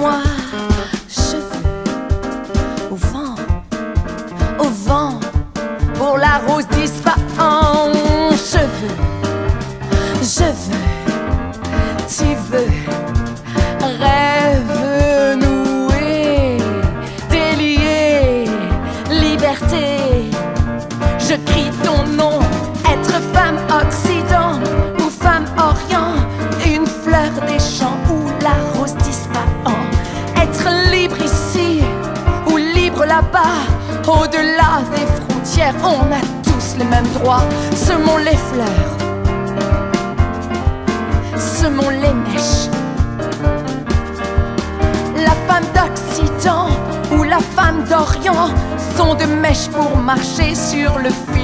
moi, je veux au vent, pour la rose disparant. Je veux, tu veux, rêve noué, délié, liberté. Je crie ton nom, être femme Occident ou femme Orient, une fleur des champs ou la rose disparant. Être libre ici ou libre là-bas, au-delà des frontières, on a tous les mêmes droits. Semons les fleurs, semons les mèches. La femme d'Occident ou la femme d'Orient sont de mèches pour marcher sur le fil